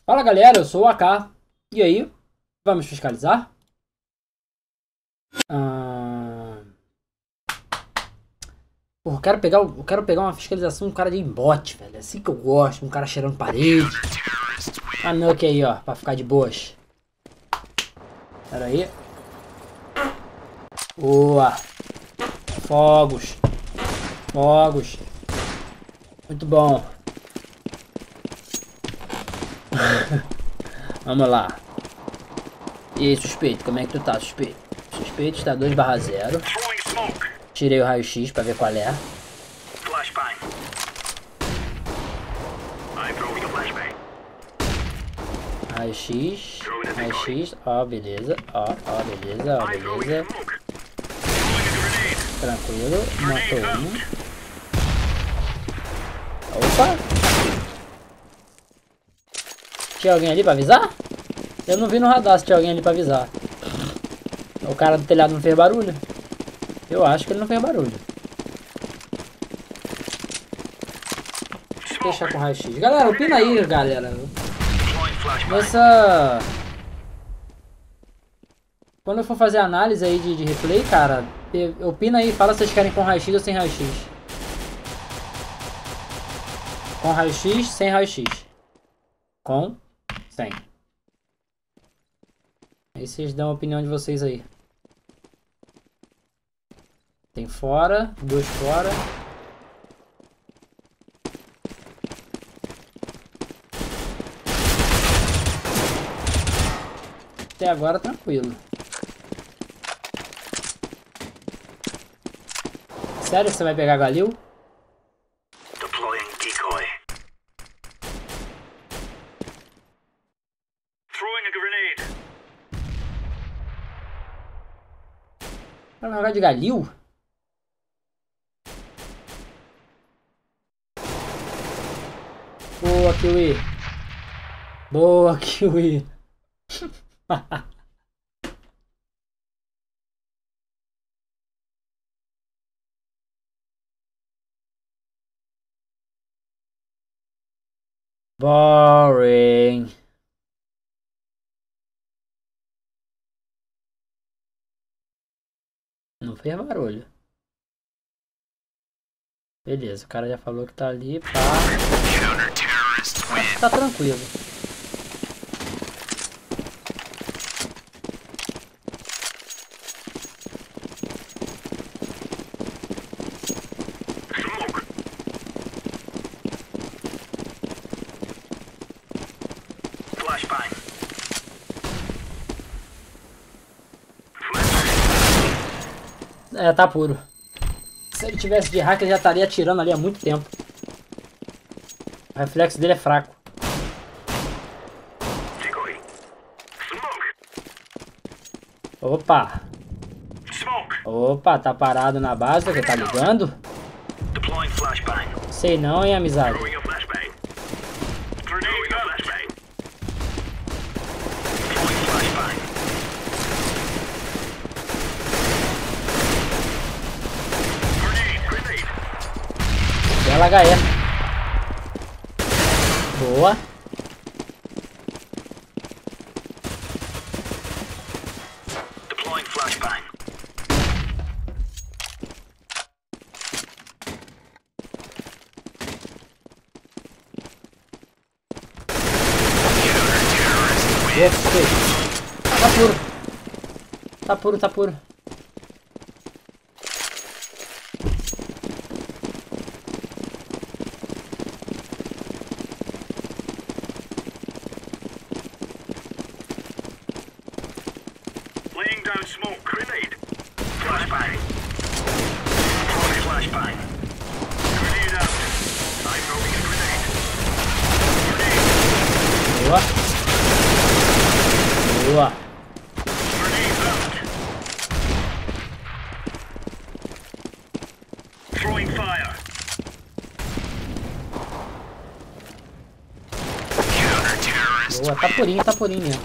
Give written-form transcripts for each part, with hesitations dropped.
Fala galera, eu sou o AK. E aí, vamos fiscalizar? Ah... Porra, eu quero pegar uma fiscalização de um cara de embote, velho. É assim que eu gosto, um cara cheirando parede. Ah, não, aqui aí, ó, pra ficar de boas. Pera aí. Boa. Fogos. Fogos. Muito bom. Vamos lá. E aí, suspeito, como é que tu tá, suspeito? Suspeito está 2/0. Tirei o raio-x pra ver qual é. Raio-x. Raio-x. Ó, beleza. Ó, beleza. Ó, beleza. Tranquilo. Matou um. Opa! Tinha alguém ali pra avisar? Eu não vi no radar se tinha alguém ali pra avisar. O cara do telhado não fez barulho? Eu acho que ele não fez barulho. Deixa eu deixar com raio-x. Galera, opina aí, galera. Nessa... Quando eu for fazer análise aí de replay, cara, opina aí, fala se vocês querem com raio-x ou sem raio-x. Com raio-x, sem raio-x. Com, sem. Aí vocês dão a opinião de vocês aí. Tem fora, 2 fora. Até agora tranquilo. Sério que você vai pegar Galil? Vai jogar de Galil? Boa, Kiwi. Boa, Kiwi. Boring. Não fez barulho. Beleza, o cara já falou que tá ali, pá. Acho que tá tranquilo. É, tá puro. Se ele tivesse de hack, ele já estaria atirando ali há muito tempo. O reflexo dele é fraco. Opa! Opa, tá parado na base, que tá ligando? Sei não, hein, amizade? Bela HE. Boa. Tá puro. Tá puro, tá puro. Boa. Boa. Boa, tá purinho mesmo.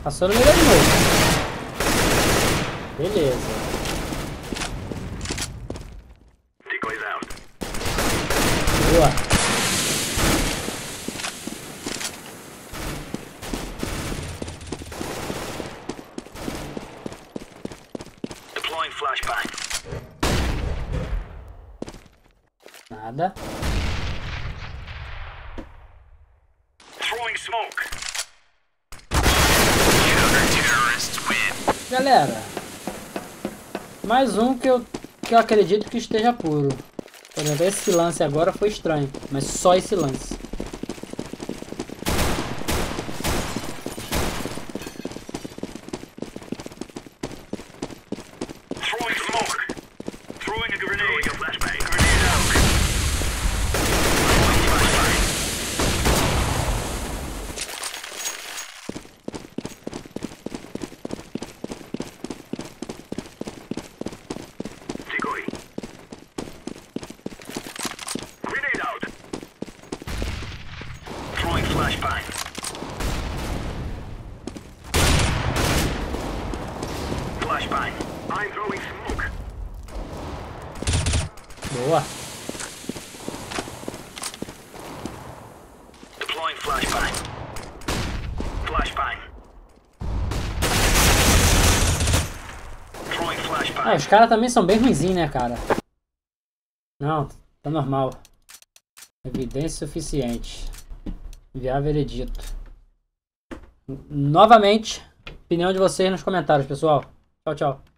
Passou no meio de novo. Beleza. Boa. Deploying flashbang. Nada. Throwing smoke. Galera, mais um que eu acredito que esteja puro. Por exemplo, esse lance agora foi estranho, mas só esse lance. Throwing smoke. Throwing a grenade. Throwing a flashbang. Grenade out. Throwing flashbang. Decoy. Grenade out. Throwing flashbang. Flashbang. I'm throwing smoke. Boa. Deploying flashbang. Flashbang. Throwing flashbang. Ah, os caras também são bem ruinzinhos, né, cara? Não, tá normal. Evidência suficiente. Enviar veredito. Novamente, opinião de vocês nos comentários, pessoal. Tchau, tchau.